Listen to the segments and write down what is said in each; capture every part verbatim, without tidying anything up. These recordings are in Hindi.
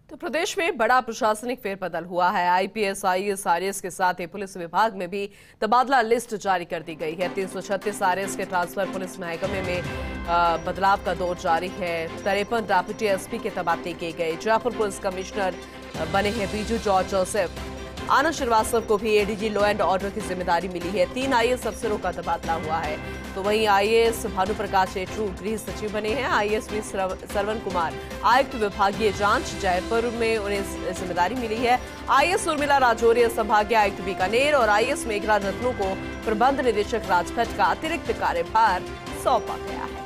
तो प्रदेश में बड़ा प्रशासनिक फेरबदल हुआ है। आईपीएस, आईएएस, आरएएस के साथ ही पुलिस विभाग में भी तबादला लिस्ट जारी कर दी गई है। तीन सौ छत्तीस आरएएस के ट्रांसफर पुलिस महकमे में बदलाव का दौर जारी है। तिरपन डेप्यूटी एसपी के तबादले किए गए। जयपुर पुलिस कमिश्नर बने हैं बीजू जॉर्ज जोसेफ। आनंद श्रीवास्तव को भी एडीजी लॉ एंड ऑर्डर की जिम्मेदारी मिली है। तीन आईएएस अफसरों का तबादला हुआ है। तो वहीं आईएएस भानु प्रकाश एट्रू गृह सचिव बने हैं। आईएएस भी सरवन कुमार आयुक्त विभागीय जांच, जयपुर में उन्हें जिम्मेदारी मिली है। आईएएस उर्मिला राजौरिया संभागीय आयुक्त बीकानेर और आईएएस मेघराज रत्नू को प्रबंध निदेशक राजफेड का अतिरिक्त कार्यभार सौंपा गया है।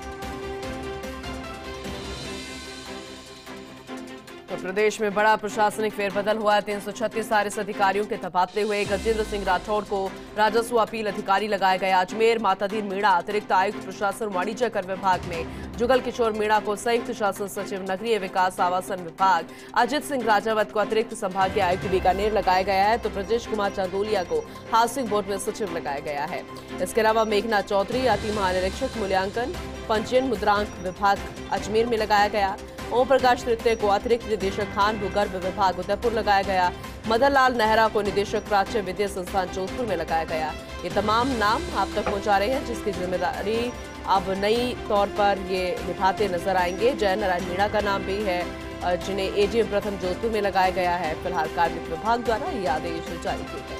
तो प्रदेश में बड़ा प्रशासनिक फेरबदल हुआ है। तीन सौ छत्तीस आरएएस अधिकारियों के तबादले हुए। गजेंद्र सिंह राठौड़ को राजस्व अपील अधिकारी लगाया गया। अजमेर मातादीन मीणा अतिरिक्त आयुक्त प्रशासन वाणिज्य कर विभाग में। जुगल किशोर मीणा को संयुक्त शासन सचिव नगरीय विकास आवासन विभाग। अजित सिंह राजावत को अतिरिक्त संभागीय आयुक्त बीकानेर लगाया गया है। तो ब्रजेश कुमार चांदोलिया को हाउसिंग बोर्ड में सचिव लगाया गया है। इसके अलावा मेघना चौधरी अति महानिरीक्षक मूल्यांकन पंजीयन मुद्रांक विभाग अजमेर में लगाया गया। ओम प्रकाश तृतीय को अतिरिक्त निदेशक खान भूगर्भ विभाग उदयपुर लगाया गया। मदन लाल नेहरा को निदेशक प्राच्य विद्या संस्थान जोधपुर में लगाया गया। ये तमाम नाम आप तक पहुंचा रहे हैं, जिसकी जिम्मेदारी अब नई तौर पर ये निभाते नजर आएंगे। जय नारायण मीणा का नाम भी है, जिन्हें एजीएम प्रथम जोधपुर में लगाया गया है। फिलहाल कार्मिक विभाग द्वारा ये आदेश जारी किए गए।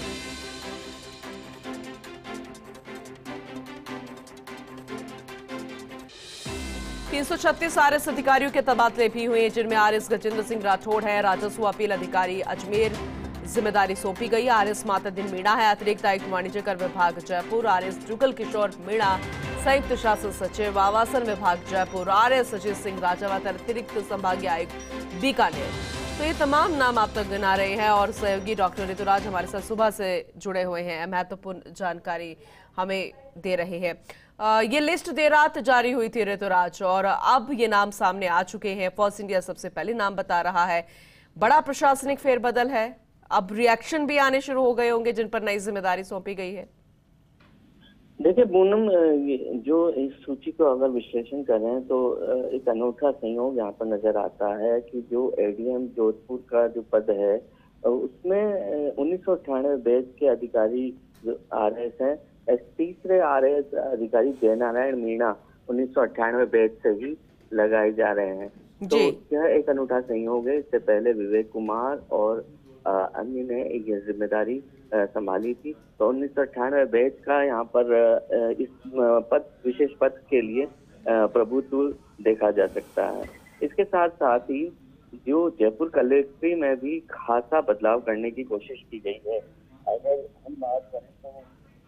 तीन सौ छत्तीस आरएएस अधिकारियों के तबादले भी हुए, जिनमें आरएएस गजेंद्र सिंह राठौड़ है। राजस्व अपील अधिकारी अजमेर जिम्मेदारी सौंपी गई। आरएएस मातादीन मीणा है अतिरिक्त आयुक्त वाणिज्य कर विभाग जयपुर। आरएएस जुगल किशोर मीणा संयुक्त शासन सचिव आवासन विभाग जयपुर। आरएएस अजित सिंह राजावत अतिरिक्त संभागीय आयुक्त बीकानेर। तो ये तमाम नाम आप तक गिना रहे हैं और सहयोगी डॉक्टर ऋतुराज हमारे साथ सुबह से जुड़े हुए हैं, महत्वपूर्ण जानकारी हमें दे रहे हैं। ये लिस्ट देर रात जारी हुई थी ऋतुराज, और अब ये नाम सामने आ चुके हैं। फोर्स इंडिया सबसे पहले नाम बता रहा है। बड़ा प्रशासनिक फेरबदल है, अब रिएक्शन भी आने शुरू हो गए होंगे जिन पर नई जिम्मेदारी सौंपी गई है। देखिए पूनम, जो इस सूची को अगर विश्लेषण करें तो एक अनूठा संयोग यहाँ पर नजर आता है कि जो एडीएम जोधपुर का जो पद है उसमें उन्नीस सौ अट्ठानवे बैच के अधिकारी जो आरएएस हैं, तीसरे आरएएस अधिकारी जय नारायण मीणा उन्नीस सौ अट्ठानवे बैच से ही लगाए जा रहे हैं। तो यह एक अनूठा संयोग है। इससे पहले विवेक कुमार और अन्य ने यह जिम्मेदारी संभाली थी। तो उन्नीस सौ अट्ठानवे बैच का यहाँ पर इस पद विशेष पद के लिए प्रभुत्व देखा जा सकता है। इसके साथ साथ ही जो जयपुर कलेक्ट्री में भी खासा बदलाव करने की कोशिश की गई है। अगर हम बात करें तो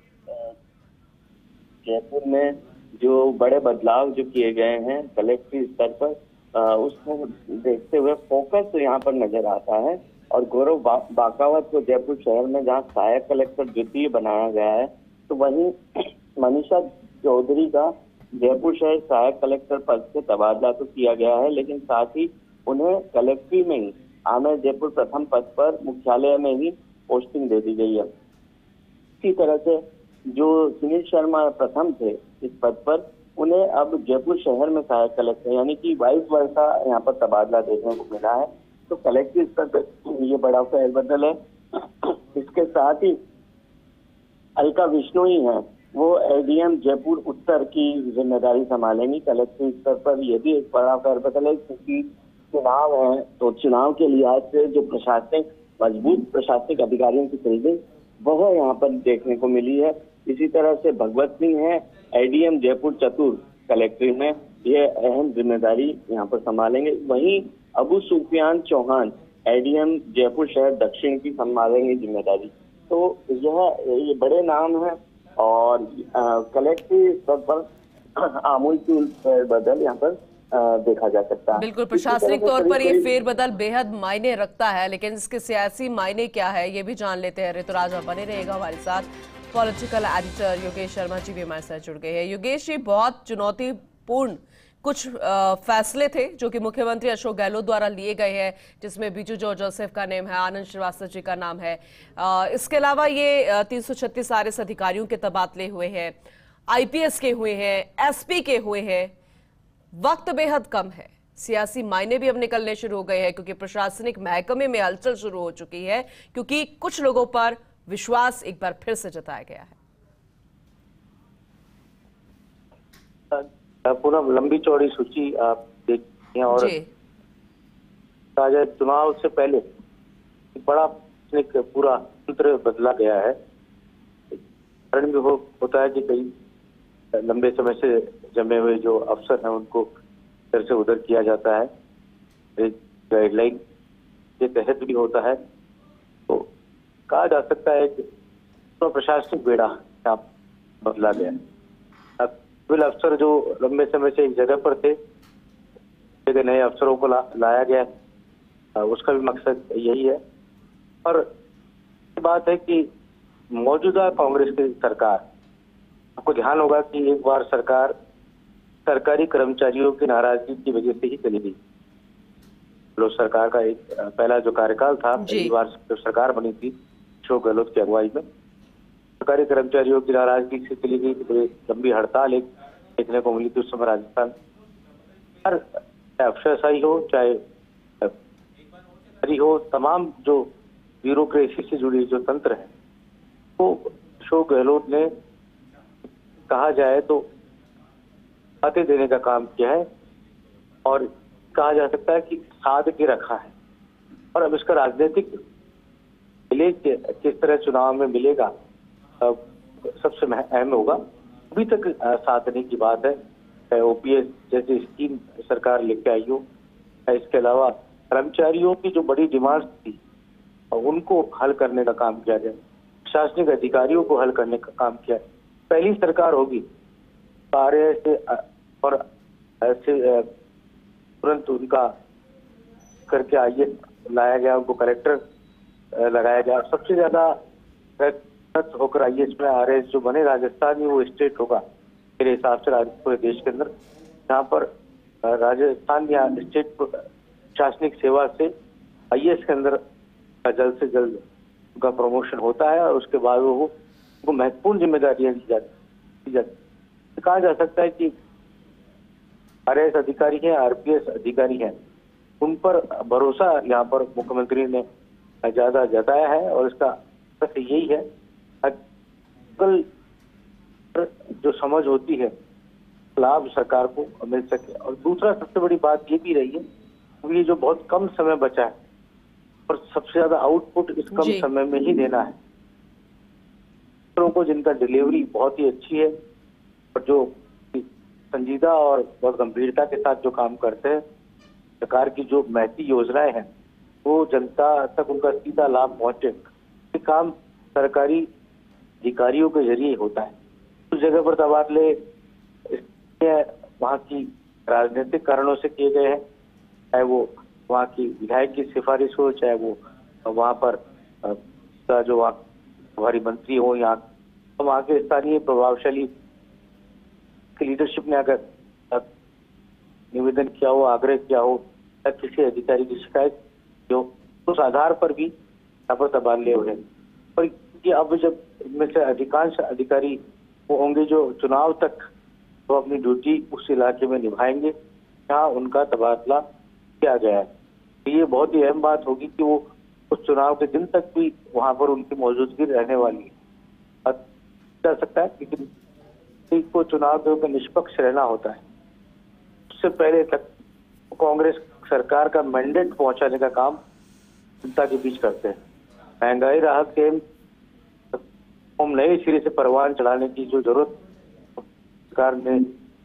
जयपुर में जो बड़े बदलाव जो किए गए हैं कलेक्ट्री स्तर पर, उसको देखते हुए फोकस तो यहाँ पर नजर आता है। और गौरव बा, बाकावत को जयपुर शहर में जहाँ सहायक कलेक्टर द्वितीय बनाया गया है, तो वहीं मनीषा चौधरी का जयपुर शहर सहायक कलेक्टर पद से तबादला तो किया गया है, लेकिन साथ ही उन्हें कलेक्ट्री में ही आमेर जयपुर प्रथम पद पर मुख्यालय में ही पोस्टिंग दे दी गई है। इसी तरह से जो सुनील शर्मा प्रथम थे इस पद पर, उन्हें अब जयपुर शहर में सहायक कलेक्टर यानी कि वाइस वर्षा यहाँ पर तबादला देखने को मिला है। तो कलेक्टर स्तर पर ये बड़ा फेरबदल है। इसके साथ ही अलका विश्नोई है, वो एडीएम जयपुर उत्तर की जिम्मेदारी संभालेंगी। कलेक्टर स्तर पर ये भी एक बड़ा फेरबदल है, क्योंकि चुनाव है तो चुनाव के लिहाज से जो प्रशासनिक मजबूत प्रशासनिक अधिकारियों की फिल्डिंग वह यहाँ पर देखने को मिली है। इसी तरह से भगवत सिंह है एडीएम जयपुर चतुर कलेक्ट्री में, ये अहम जिम्मेदारी यहाँ पर संभालेंगे। वहीं अबू सुफियान चौहान एडीएम जयपुर शहर दक्षिण की संभालेंगे जिम्मेदारी। तो यह ये बड़े नाम हैं और कलेक्ट्री स्तर पर आमूलचूल फेरबदल यहाँ पर आ, देखा जा सकता है। बिल्कुल, प्रशासनिक तौर पर ये फेरबदल बेहद मायने रखता है, लेकिन इसके सियासी मायने क्या है ये भी जान लेते हैं। ऋतुराज बने रहेगा हमारे साथ। पॉलिटिकल एडिटर योगेश शर्मा जी भी हमारे साथ जुड़ गए हैं। योगेश जी, बहुत चुनौतीपूर्ण कुछ फैसले थे जो कि मुख्यमंत्री अशोक गहलोत द्वारा लिए गए हैं, जिसमें बीजू जॉर्ज जोसेफ का नाम है, आनंद श्रीवास्तव जी का नाम है। आ, इसके अलावा ये तीन सौ छत्तीस आरएएस अधिकारियों के तबादले हुए हैं, आईपीएस के हुए हैं, एसपी के हुए हैं। वक्त बेहद कम है, सियासी मायने भी अब निकलने शुरू हो गए हैं, क्योंकि प्रशासनिक महकमे में हलचल शुरू हो चुकी है, क्योंकि कुछ लोगों पर विश्वास एक बार फिर से जताया गया है। पूरा लंबी चौड़ी सूची आप देखते हैं और चुनाव से पहले एक बड़ा एक पूरा तंत्र बदला गया है। कारण भी वो होता है कि कई लंबे समय से जमे हुए जो अफसर हैं उनको इधर से उधर किया जाता है, एक गाइडलाइन के तहत भी होता है। तो कहा जा सकता है कि तो प्रशासनिक बेड़ा यहाँ बदला गया है। सिविल अफसर जो लंबे समय से एक जगह पर थे, नए अफसरों को ला, लाया गया, उसका भी मकसद यही है। और बात है कि मौजूदा कांग्रेस की सरकार, आपको ध्यान होगा कि एक बार सरकार सरकारी कर्मचारियों की नाराजगी की वजह से ही चली गई। लोग सरकार का एक पहला जो कार्यकाल था, पहली बार जो सरकार बनी थी अशोक गहलोत की अगुवाई में, सरकारी कर्मचारियों की नाराजगी से चली गई। बड़ी लंबी हड़ताल एक देखने को मिली थी उस समय राजस्थान। हर अफसरशाही हो चाहे हो, तमाम जो ब्यूरोक्रेसी से जुड़ी जो तंत्र है, तो अशोक गहलोत ने कहा जाए तो बातें देने का काम किया है और कहा जा सकता है कि साध के रखा है। और अब इसका राजनीतिक मिले किस तरह चुनाव में मिलेगा सबसे अहम होगा। अभी तक साधने की बात है, ओपीएस जैसी स्कीम सरकार लेके आई हो, इसके अलावा कर्मचारियों की जो बड़ी डिमांड थी उनको हल करने का काम किया गया, प्रशासनिक अधिकारियों को हल करने का काम किया। पहली सरकार होगी कार्य से और ऐसे तुरंत उनका करके आइए लाया गया, उनको कलेक्टर लगाया गया। सबसे ज्यादा होकर आई एस में आर एस जो बने राजस्थान में, वो स्टेट होगा मेरे हिसाब से पूरे देश के अंदर, जहाँ पर राजस्थान या स्टेट प्रशासनिक सेवा से आई एस के अंदर जल्द से जल्द उनका प्रमोशन होता है और उसके बाद वो उनको महत्वपूर्ण जिम्मेदारियां दी जाती जाती। कहा जा सकता है कि आर एस अधिकारी हैं, आर पी एस अधिकारी हैं, उन पर भरोसा यहाँ पर मुख्यमंत्री ने ज्यादा जताया है और इसका यही है कल जो समझ होती है लाभ सरकार को मिल सके। और दूसरा सबसे बड़ी बात ये भी रही है, ये जो बहुत कम समय बचा है और सबसे ज्यादा आउटपुट इस कम समय में ही देना है को, जिनका डिलीवरी बहुत ही अच्छी है और जो संजीदा और बहुत गंभीरता के साथ जो काम करते हैं। सरकार की जो महती योजनाएं हैं वो जनता तक उनका सीधा लाभ पहुंचे, ये काम सरकारी अधिकारियों के जरिए होता है। उस जगह पर तबादले वहाँ की राजनीतिक कारणों से किए गए हैं, चाहे वो वहाँ की विधायक की सिफारिश हो, चाहे वो वहाँ पर जो वहाँ हमारी मंत्री हो, यहाँ तो वहाँ के स्थानीय प्रभावशाली लीडरशिप ने अगर निवेदन किया हो, आग्रह किया हो या किसी अधिकारी की शिकायत हो, तो उस आधार पर भी यहाँ पर तबादले हुए। और कि अब जब इनमें से अधिकांश अधिकारी वो होंगे जो चुनाव तक वो अपनी ड्यूटी उस इलाके में निभाएंगे जहाँ उनका तबादला किया गया है। तो ये बहुत ही अहम बात होगी कि वो उस चुनाव के दिन तक भी वहाँ पर उनकी मौजूदगी रहने वाली है। जा सकता है लेकिन को चुनाव के ऊपर निष्पक्ष रहना होता है। उससे पहले तक कांग्रेस सरकार का मैंडेट पहुंचाने का काम जनता के बीच करते हैं। महंगाई राहत के हम नए सिरे से परवान चढ़ाने की जो जरूरत सरकार ने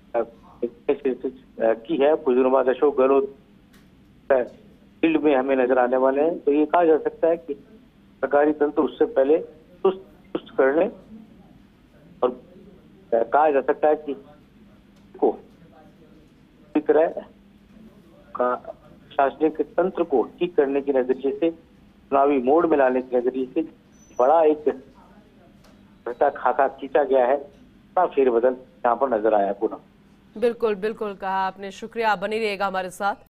की है, कुछ दिनों बाद अशोक गहलोत फील्ड में हमें नजर आने वाले हैं। तो ये कहा जा सकता है कि सरकारी तंत्र उससे पहले सुस्त सुस्त करने और कहा जा सकता है कि को तरह का शासनिक तंत्र को ठीक करने के नजरिए से, चुनावी मोड में लाने के नजरिए से बड़ा एक खाका खींचा गया है, बड़ा फेरबदल यहाँ पर नजर आया। पुनः बिल्कुल बिल्कुल कहा आपने, शुक्रिया, आप बनी रहिएगा हमारे साथ।